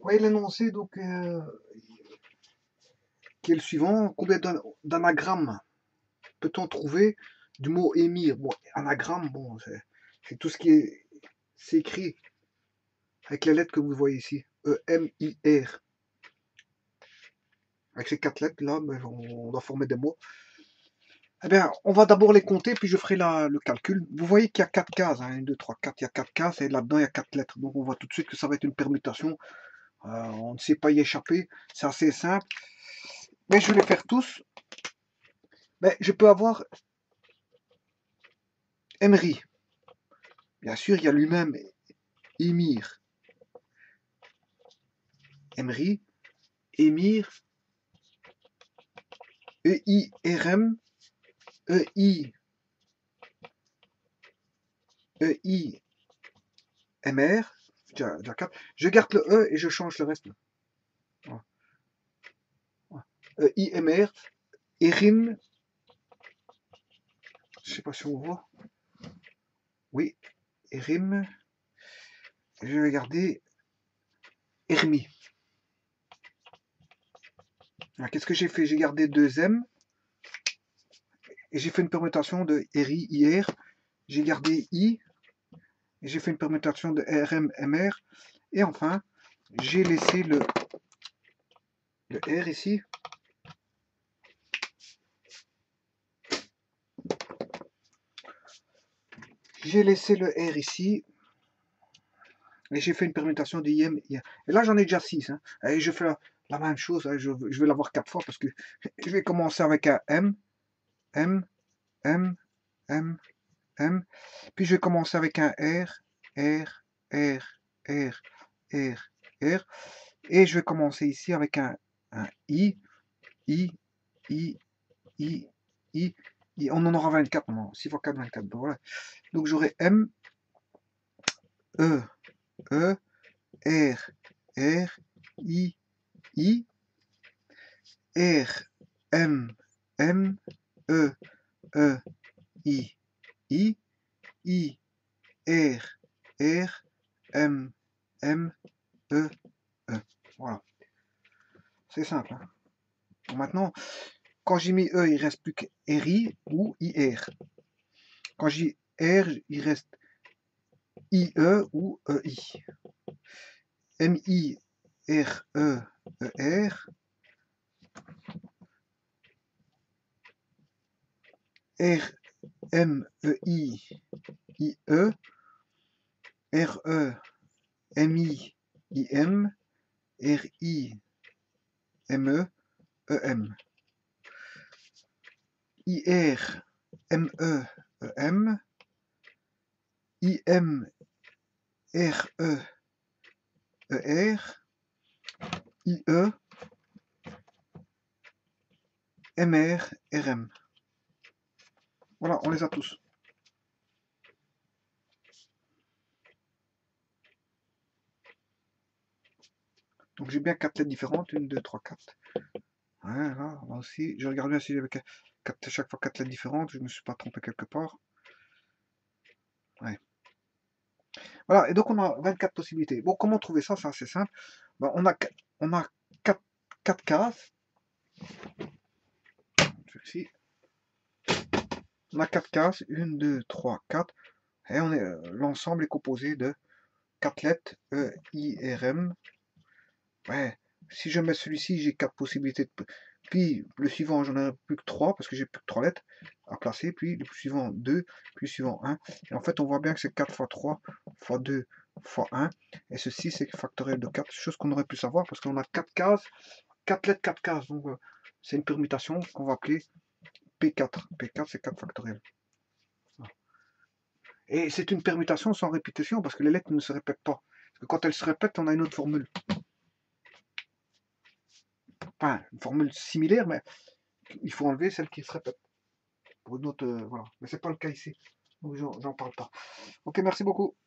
Ouais, l'énoncé, donc, qui est le suivant. Combien d'anagrammes peut-on trouver du mot émir? Bon, anagramme, bon, c'est tout ce qui est... C'est écrit avec les lettres que vous voyez ici. E-M-I-R. Avec ces 4 lettres là, ben, on doit former des mots. Eh bien, on va d'abord les compter, puis je ferai le calcul. Vous voyez qu'il y a 4 cases, hein, 1, 2, 3, 4, il y a 4 cases, et là-dedans, il y a 4 lettres. Donc, on voit tout de suite que ça va être une permutation. On ne sait pas y échapper, c'est assez simple. Mais je vais les faire tous. Mais je peux avoir Emery. Bien sûr, il y a lui-même Émir. Emery, Émir, E-I-R-M, E-I, E-I-M-R. Déjà 4. Je garde le E et je change le reste. E-I-M-R, Erim. Je ne sais pas si on voit. Oui, Erim. Je vais garder Hermi. Qu'est-ce que j'ai fait? J'ai gardé 2 M et j'ai fait une permutation de RI, IR. J'ai gardé I et j'ai fait une permutation de RM, MR. Et enfin, j'ai laissé le R ici. J'ai laissé le R ici. Et j'ai fait une permutation de IM, IR. Et là, j'en ai déjà 6. Hein. Et je fais la même chose. Hein. Je vais l'avoir 4 fois parce que je vais commencer avec un M, M, M, M, M. Puis je vais commencer avec un R, R, R, R, R, R. Et je vais commencer ici avec un I, I, I, I, I. On en aura 24 maintenant. 6 fois 4, 24. Donc, voilà. Donc j'aurai M, E, E, R, R, I, I, R, M, M, E, E, I, I, I, R, R, M, M, E, E. Voilà. C'est simple. Hein. Donc maintenant, quand j'ai mis E, il ne reste plus que RI ou IR. Quand j'ai R, il reste IE ou EI. MI, RE, ER. R, M, EI, IE. RE, MI, IM. RI, ME, EM. IR, ME, EM. IM, RE, ER. IE, MR, RM. Voilà, on les a tous. Donc j'ai bien 4 lettres différentes, 1, 2, 3, 4. Voilà, là aussi. Je regarde bien si j'avais chaque fois 4 lettres différentes, je ne me suis pas trompé quelque part. Ouais. Voilà, et donc on a 24 possibilités. Bon, comment trouver ça? C'est assez simple. Ben, on a 4 cases. Ici. On a 4 cases, 1, 2, 3, 4. Et l'ensemble est composé de 4 lettres E, I, R, M. Ouais. Si je mets celui-ci, j'ai 4 possibilités. Puis le suivant, j'en ai plus que 3 parce que j'ai plus que 3 lettres à placer. Puis le suivant 2, puis le suivant 1. Et en fait, on voit bien que c'est 4 fois 3 fois 2 fois 1. Et ceci, c'est factoriel de 4. Chose qu'on aurait pu savoir parce qu'on a 4 cases, 4 lettres, 4 cases. Donc c'est une permutation qu'on va appeler P4. P4, c'est 4 factoriel. Et c'est une permutation sans répétition parce que les lettres ne se répètent pas. Parce que quand elles se répètent, on a une autre formule. Enfin, une formule similaire, mais il faut enlever celle qui se répète. Pour une autre, voilà. Mais c'est pas le cas ici. Donc j'en parle pas. Ok, merci beaucoup.